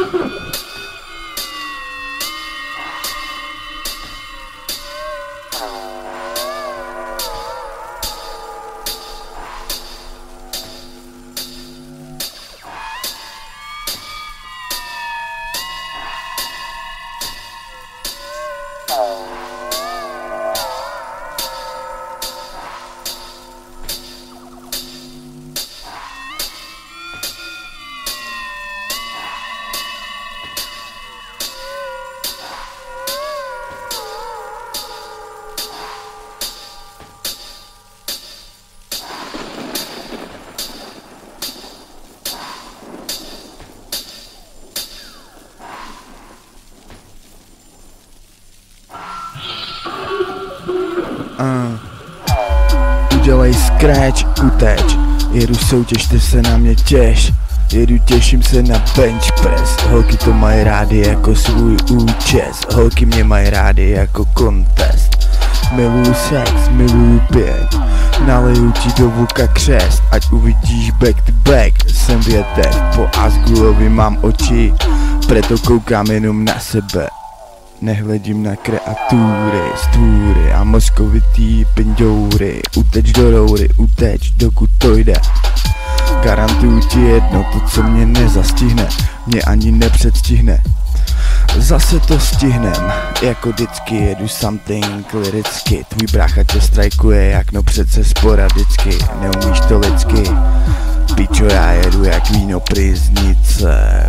Udělej scratch, uteč. Jedu soutěž, ty se na mě těš. Jedu, těším se na bench press. Holky to mají rády jako svůj účes. Holky mě mají rády jako contest. Miluju sex, miluju pět. Naleju ti do vuka křest, ať uvidíš back to back. Jsem větev, po Asgulovi mám oči, preto koukám jenom na sebe. Nehledím na kreatury, stvůry a mozkovitý pindoury. Uteč do roury, uteč, dokud to jde. Garantuju ti jedno, to co mě nezastihne, mě ani nepředstihne. Zase to stihnem, jako vždycky jedu something liricky. Tvůj brácha tě strajkuje, jak no přece sporadicky. Neumíš to lidsky, pičo, já jedu jak víno priznice.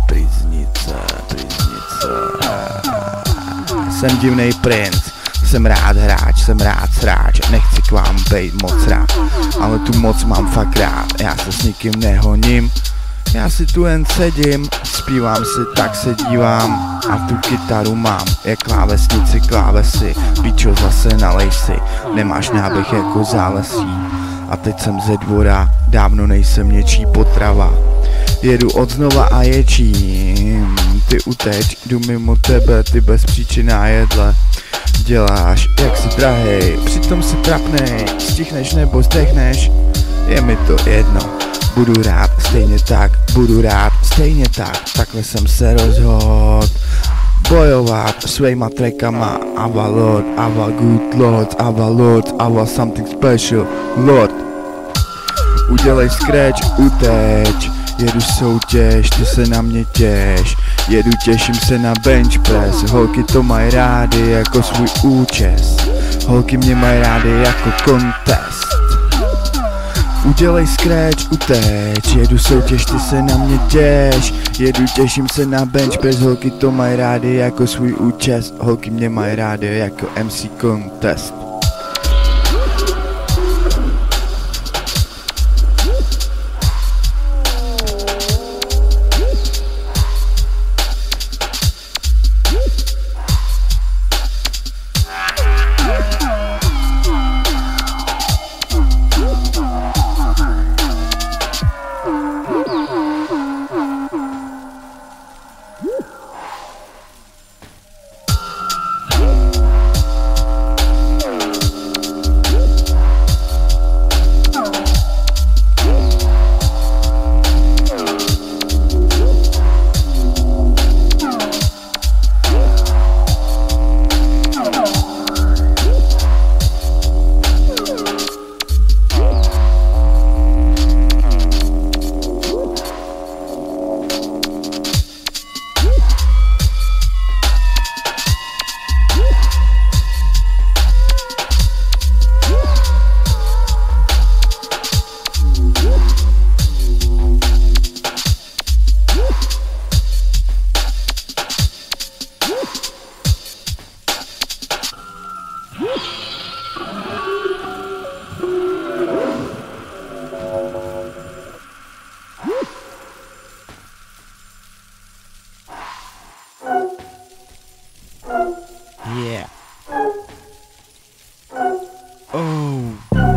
Jsem divnej princ, jsem rád hráč, jsem rád sráč. Nechci k vám bejt moc rád, ale tu moc mám fakt rád. Já se s nikým nehoním, já si tu jen sedím, zpívám si, tak se dívám a tu kytaru mám, jak klávesnici, klávesy. Pičo, zase nalej si, nemáš náběh jako zálesí. A teď jsem ze dvora, dávno nejsem něčí potrava. Jedu odznova a ječím, ty uteč, jdu mimo tebe, ty bezpříčinná jedle. Děláš, jak si drahej, přitom si trapnej, stichneš nebo zdechneš, je mi to jedno. Budu rád, stejně tak, budu rád, stejně tak. Takhle jsem se rozhodl bojovat svýma trackama. Ava Lord, Ava Good Lord, Ava Lord, Ava Something Special Lord. Udělej scratch, uteč. Jedu soutěž, ty se na mě těš. Jedu, těším se na bench press. Holky to mají rády jako svůj účes. Holky mě mají rády jako contest. Udělej scratch, uteč. Jedu soutěž, ty se na mě těš. Jedu, těším se na bench press. Holky to mají rády jako svůj účes. Holky mě mají rády jako MC contest. Yeah. Oh.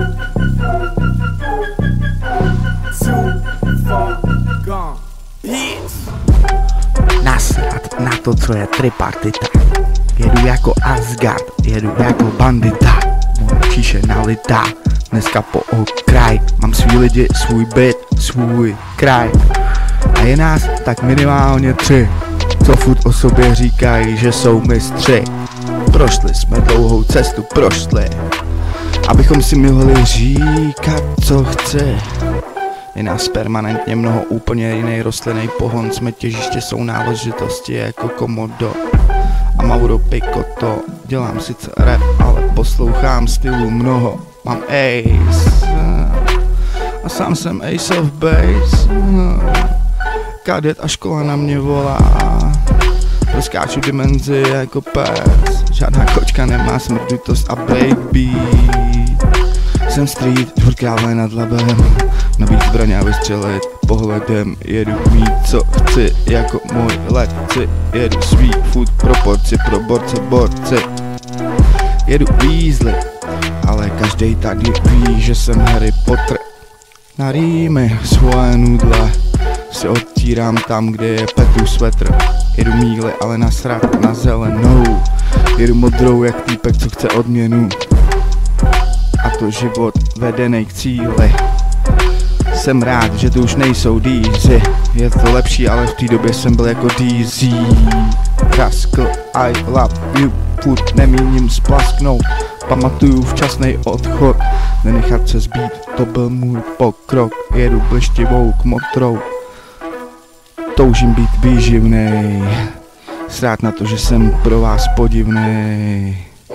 Nasrat na to, co je tripartita. Jedu jako Asgard, jedu jako bandita. Moje číše nalitá, dneska po okraj. Mám svý lidi, svůj byt, svůj kraj. A je nás tak minimálně 3. co furt o sobě říkají, že jsou mistři. Prošli jsme dlouhou cestu, prošli, abychom si mohli říkat, co chci. Je nás permanentně mnoho, úplně jiný rostlinný pohon, jsme těžiště, jsou náležitosti jako Komodo a Mauro Picotto. Dělám sice rap, ale poslouchám stylů mnoho. Mám Ace a sám jsem Ace of Base. Kadet a škola na mě volá, rozkáču dimenzi jako pes. Žádná kočka nemá smrdutost a baby. Jsem street, dvůr krále nad labem, nabít zbraně a vystřelit pohledem. Jedu mít co chci, jako můj letci. Jedu svý food proporci pro borci. Jedu Weasley, ale každej tady ví, že jsem Harry Potter. Na rýmy svoje nudle si odtírám tam, kde je Petru svetr. Jedu míly, ale nasrat na zelenou. Jedu modrou jak týpek, co chce odměnu. A to život vedenej k cíli. Jsem rád, že to už nejsou dízy. Je to lepší, ale v té době jsem byl jako DZ. Rascal, I love you, furt nemíním splasknout. Pamatuju včasnej odchod, nenechat se zbít, to byl můj pokrok. Jedu blištivou kmotrou, toužím být výživnej. Srát na to, že jsem pro vás podivnej.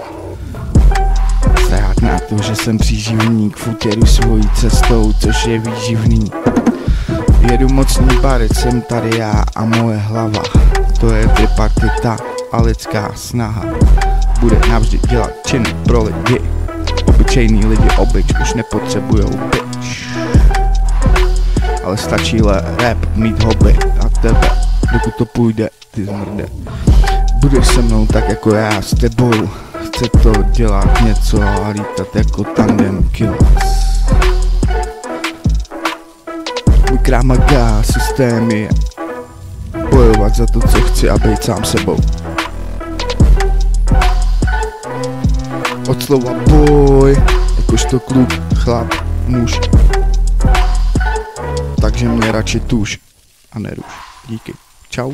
Srát na to, že jsem příživník, furt jedu svojí cestou, což je výživný. Jedu mocný barit, jsem tady já a moje hlava. To je tripartita a lidská snaha. Bude navždy dělat činy pro lidi. Obyčejný lidi obyč už nepotřebujou bitch. Ale stačí rap mít hobby a tebe, dokud to půjde, ty zmrde. Budeš se mnou tak jako já s tebou. Chce to dělat něco a lítat jako tandem killers. Můj Kramaga systém je bojovat za to, co chci a být sám sebou. Od slova boj, jakožto kluk, chlap, muž. Takže mě radši tuž a neruš. Díky. Čau.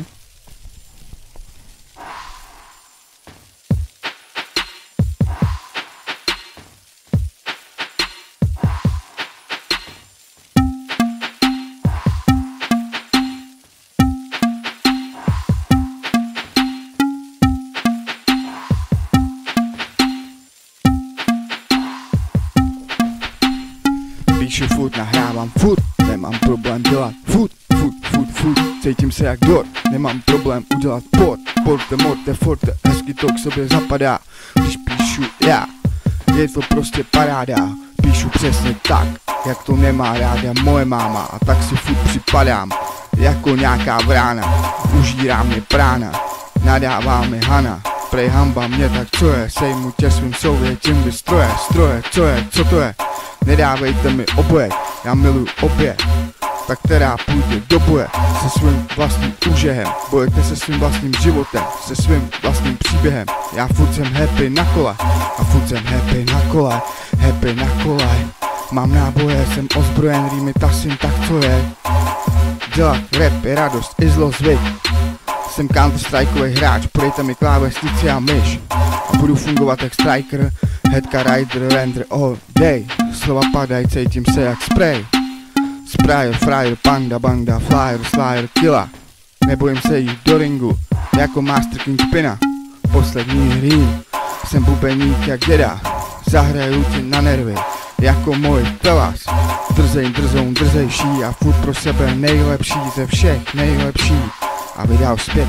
Píšu furt, nahrávám furt, nemám problém dělat furt, cítím se jak dor, nemám problém udělat porte, morte, forte, hezky to k sobě zapadá, když píšu já, je to prostě paráda, píšu přesně tak, jak to nemá ráda moje máma a tak si furt připadám, jako nějaká vrána, užírá mě prána, nadává mi Hana. Prej hamba mě, tak co je, sejmu tě svým souvětím vystroje, co to je, nedávejte mi oboje, já miluju obě, tak která půjde do boje se svým vlastním úžehem, bojujete se svým vlastním životem, se svým vlastním příběhem, já furt jsem happy na kole, a furt jsem happy na kole, mám náboje, jsem ozbrojen, rýmy tasím, tak co je, dělat rap je radost i zlost, viď. Jsem counter-strikeový hráč, podejte mi klávesnici a myš a budu fungovat jak striker, headka, rider, render all day. Slova padají, cítím se jak spray. Sprayer, fryer, panda, banda, flyer, slayer, killa. Nebojím se jít do ringu, jako Master King Spina. Poslední rým, jsem bubeník jak děda. Zahraju ti na nervy, jako můj pelas. Drzejší a furt pro sebe nejlepší ze všech nejlepší. A vydal zpět.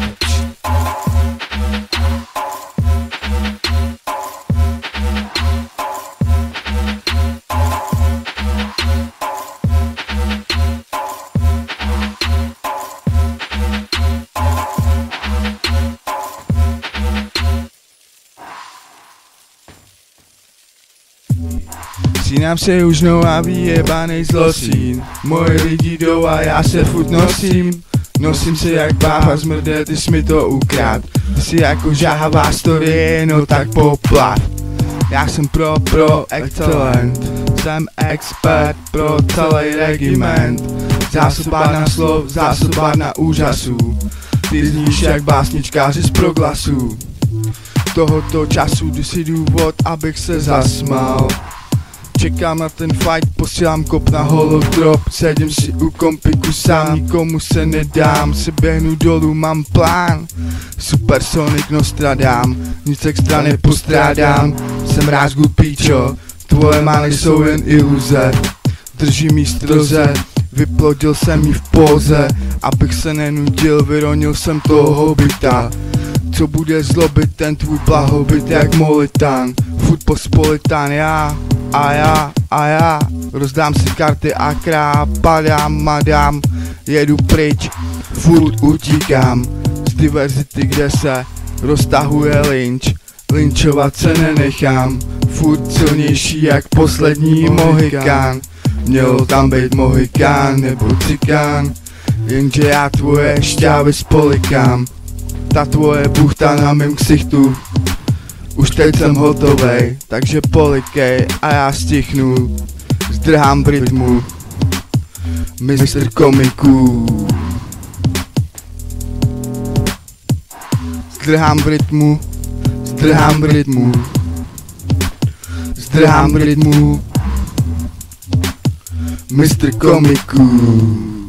Sínám se už nová vyjebanej zlosín. Moje lidi jdou a já se furt nosím. Nosím se jak báha zmrde, ty jsi mi to ukrát. Ty jsi jako žáhavá story, no tak poplav. Já jsem pro excellent, jsem expert pro celý regiment. Zásobárna slov, zásobárna úžasů. Ty zníš jak básničkáři z proglasu. Tohoto času jdu si důvod, abych se zasmál. Čekám na ten fight, posílám kop na holotrop. Sedím si u kompiku sám, nikomu se nedám. Se běhnu dolů, mám plán. Supersonic Nostradám, nic extra nepostrádám. Jsem rázgu píčo, tvoje mány jsou jen iluze. Držím jí stroze, vyplodil jsem jí v póze. Abych se nenudil, vyronil jsem toho hobita. Co bude zlobit ten tvůj blahobyt jak molitán. Furt pospolitán já. A já rozdám si karty a padám, madám. Jedu pryč, furt utíkám z diverzity, kde se roztahuje lynč. Lynčovat se nenechám, furt silnější jak poslední mohikán. Měl tam být mohikán nebo cikán, jenže já tvoje šťávy spolikám. Ta tvoje buchta na mým ksichtu, už teď jsem hotovej, takže polikej a já stichnu. Zdrhám v rytmu, mistr komiků. Zdrhám v rytmu, zdrhám v rytmu, zdrhám v rytmu, mistr komiků.